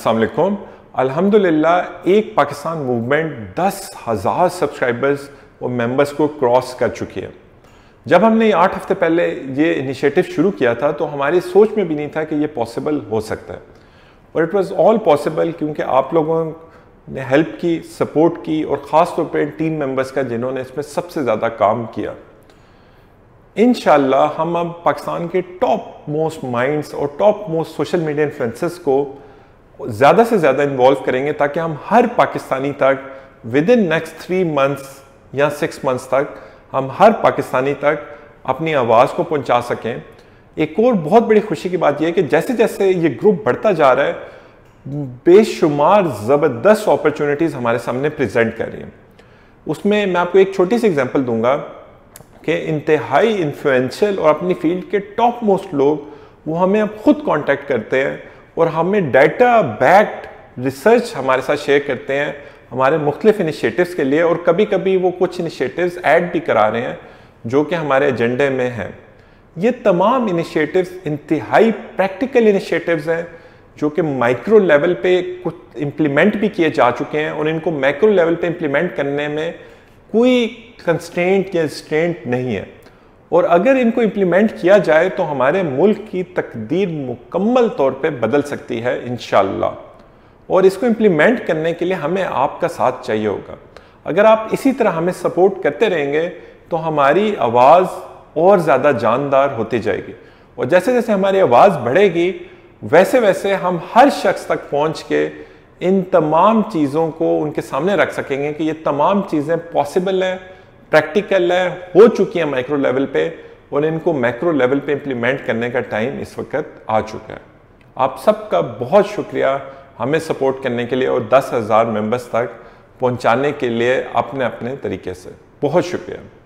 अस्सलाम वालेकुम। अल्हम्दुलिल्लाह एक पाकिस्तान मूवमेंट 10,000 सब्सक्राइबर्स और मेंबर्स को क्रॉस कर चुकी है। जब हमने 8 हफ्ते पहले ये इनिशिएटिव शुरू किया था तो हमारी सोच में भी नहीं था कि ये पॉसिबल हो सकता है, और इट वाज ऑल पॉसिबल क्योंकि आप लोगों ने हेल्प की, सपोर्ट की, और ख़ास तौर पे टीम मेंबर्स का जिन्होंने इसमें सबसे ज़्यादा काम किया। इंशाल्लाह हम अब पाकिस्तान के टॉप मोस्ट माइंड्स और top most social media influencers को ज़्यादा से ज़्यादा इन्वॉल्व करेंगे ताकि हम हर पाकिस्तानी तक विद इन नेक्स्ट 3 मंथ्स या 6 मंथ्स तक हम हर पाकिस्तानी तक अपनी आवाज़ को पहुंचा सकें। एक और बहुत बड़ी खुशी की बात यह है कि जैसे जैसे ये ग्रुप बढ़ता जा रहा है, बेशुमार ज़बरदस्त अपॉर्चुनिटीज़ हमारे सामने प्रेजेंट कर रही हैं। उसमें मैं आपको एक छोटी सी एग्जांपल दूंगा कि इंतहाई इन्फ्लुएंशियल और अपनी फील्ड के टॉप मोस्ट लोग वो हमें अब खुद कांटेक्ट करते हैं और हमें डाटा बैक्ड रिसर्च हमारे साथ शेयर करते हैं हमारे मुख्तलिफ इनिशिएटिव्स के लिए, और कभी कभी वो कुछ इनिशिएटिव्स ऐड भी करा रहे हैं जो कि हमारे एजेंडे में हैं। ये तमाम इनिशिएटिव्स इंतहाई प्रैक्टिकल इनिशिएटिव्स हैं जो कि माइक्रो लेवल पे कुछ इम्प्लीमेंट भी किए जा चुके हैं, और इनको मैक्रो लेवल पे इम्प्लीमेंट करने में कोई कंस्ट्रेंट या रिस्ट्रेंट नहीं है। और अगर इनको इम्प्लीमेंट किया जाए तो हमारे मुल्क की तकदीर मुकम्मल तौर पे बदल सकती है इंशाअल्लाह। और इसको इम्प्लीमेंट करने के लिए हमें आपका साथ चाहिए होगा। अगर आप इसी तरह हमें सपोर्ट करते रहेंगे तो हमारी आवाज़ और ज़्यादा जानदार होती जाएगी, और जैसे जैसे हमारी आवाज़ बढ़ेगी वैसे वैसे हम हर शख्स तक पहुँच के इन तमाम चीज़ों को उनके सामने रख सकेंगे कि ये तमाम चीज़ें पॉसिबल हैं, प्रैक्टिकल है, हो चुकी हैं माइक्रो लेवल पे, और इनको मैक्रो लेवल पे इम्प्लीमेंट करने का टाइम इस वक्त आ चुका है। आप सबका बहुत शुक्रिया हमें सपोर्ट करने के लिए और 10,000 मेंबर्स तक पहुंचाने के लिए अपने अपने तरीके से। बहुत शुक्रिया।